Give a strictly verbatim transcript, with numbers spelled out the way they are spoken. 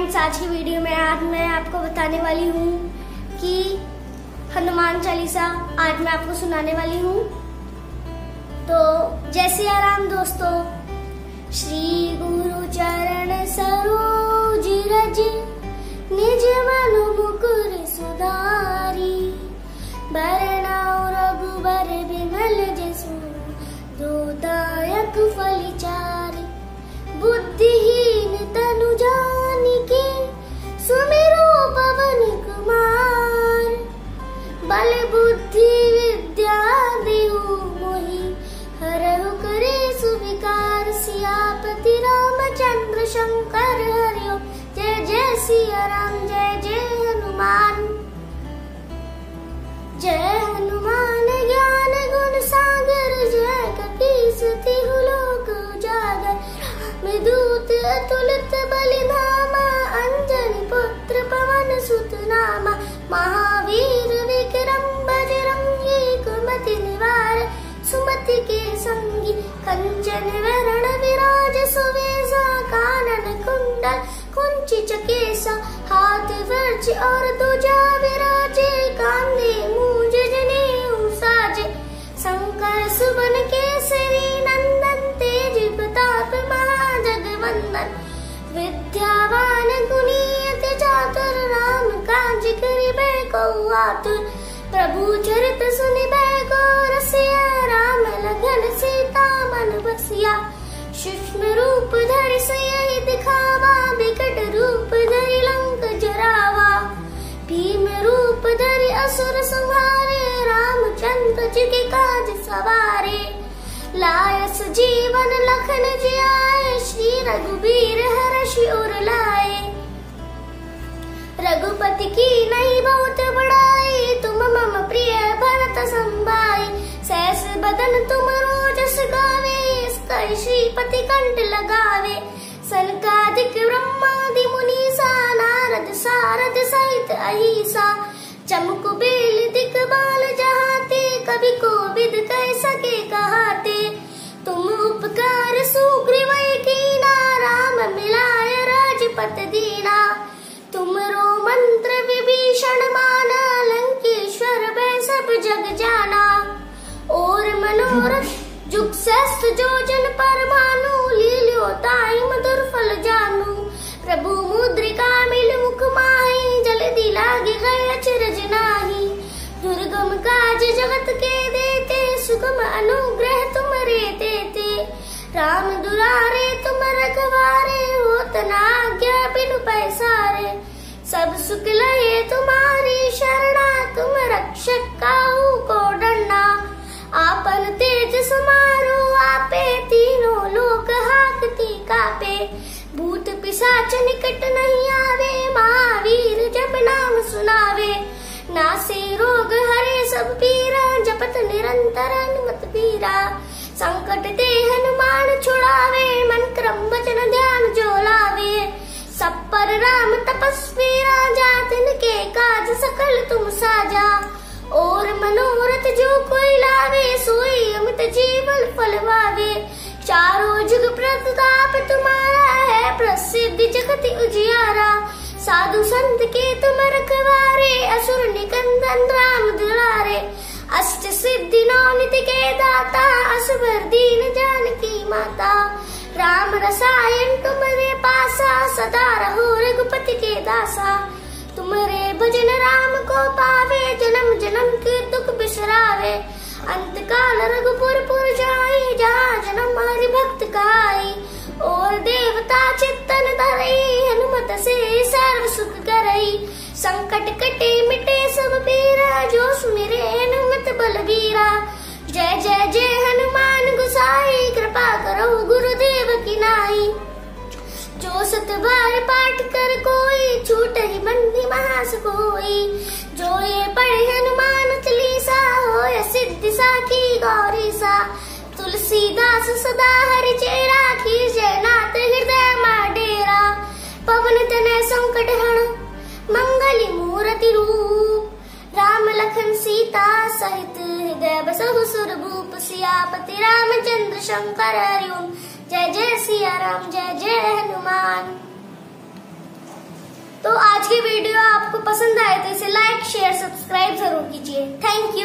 Friends, आज की video में आज मैं आपको बताने वाली हूँ कि हनुमान चालीसा आज मैं आपको सुनाने वाली हूँ। तो जय सिया राम दोस्तों। श्री गुरु चरण सरोज रज निज मन मुकुर सुधारी, बरनाउ रघुबर बिमल जसु दोदायक फलिचारी। बुद्धिहीन तनु जानिके सुमिरो पवन कुमार, बल बुद्धि विद्या देहु मोहि हरहु करे सुविकार। सियापति रामचंद्र शंकर हरिओ, जय जय सिया राम, जय जय हनुमान। जय हनुमान ज्ञान गुण सागर, जय कपीस तिहु लोक उजागर। दूत अतुलित बलि धामा, अंजनी पुत्र पवन सुत नामा। महावीर विक्रम बजरंगी, कुमति निवार सुमति के संगी। कंचन वरण विराज सुवेशा, कानन कुंडल कुंचित केसा। हाथ वज्र और ध्वजा विराजे, कांधे मूंज जनेऊ साजे। शंकर सुवन केसरी नंदन, तेज प्रताप महाजगवंदन। विद्यावान गुणी अति चातुर, राम काज करिबे को आतुर। प्रभु चरित सुनिबे को रसिया, राम लगन सीता मन बसिया। सूक्ष्म रूप धरि सियहि दिखावा, बिकट रूप धरि लंक जरावा। भीम रूप धरि असुर संहारे, रामचंद्र जी के काज सवारे। लायस जीवन लखन जियाए, श्री रघुबीर हरषि उर लाए। रघुपति की नहीं बहुत बड़ाई, तुम मम प्रिय भरत संभाई। सहस बदन तुम रोजस गावे, इसका श्रीपति कंठ लगावे। सनकादिक ब्रह्मादि मुनीसा, नारद सारद सहित अहिसा। चमक बेल दिखबाल जहाते, कभी कोविद कह सके कहाते। तुम उपकार सुग्रीव कीना, राम मिलाय राजपत दीना। तुमरो मंत्र विभीषण माना, लंकेश्वर भय सब जग जाना। और मनोरथ जुग सहस्त्र जोजन पर भानु, लील्यो ताहि मधुर फल जानू। प्रभु मुद्रिका मिल मुख माहि, जल्दी लागे गए अचरज नाही। दुर्गम काज जगत के देते, सुगम अनुग्रह तुमरे देते। राम दुलारे तुम रखवारे, होत न आज्ञा बिनु पैसारे। सब सुख लहे तुम्हारी शरणा, तुम रक्षक काहू को डरना। आपन तेज समारो आपे, तीनों लोक हाकती कापे। भूत पिशाच निकट नहीं आवे, महावीर जब नाम सुनावे। नासे रोग हरे सब पीरा, जपत निरंतर हनुमत बीरा। संकट ते हनुमान छुड़ावे, मन क्रम वचन ध्यान जो लावे। सब पर राम तपस्वी राजा, तिनके काज सकल तुम साजा। और मनोरथ जो कोई लावे, सोई अमित जीवन फल पावे। चारों जुग प्रताप तुम्हारा है, प्रसिद्ध जगत उजियारा। साधु संत के तुम रखवारे, असुर निकंदन राम दुलारे। अष्ट सिद्धि नौ निधि के दाता, असबर दीन जानकी माता। राम रसायन तुम्हारे पासा, सदा रहो रघुपति के दासा। तुम्हारे भजन राम को पावे, जन्म जन्म के दुख बिसरावे। अंत काल रघुपुर पुर जाई, जहाँ जन्म हरि भक्त काई। और देवता चित्तन धरई, हनुमत से सर्व सुख करई। संकट कटे मिटे सब पीरा, जो सुमिरे हनुमत बलबीरा। जय जय जय हनुमान गोसाई, कृपा करो गुरुदेव की नाई। जो सत बार पाठ कर कोई, छूट ही बंदी महास कोई। जो ये पढ़े हनुमान चालीसा, होय सिद्धि साखी गौरी सा। तुलसीदास सदा हरि चेरा, कीजय नाथ हृदय मा डेरा। पवन तनय संकट हरण, मंगली मूर्ति रूप। राम लखन सीता सहित, हृदय बसहु सुर भूप। सियापति रामचंद्र शंकर हरिओम, जय जय सिया राम, जय जय हनुमान। तो आज की वीडियो आपको पसंद आए तो इसे लाइक शेयर सब्सक्राइब जरूर कीजिए। Thank you.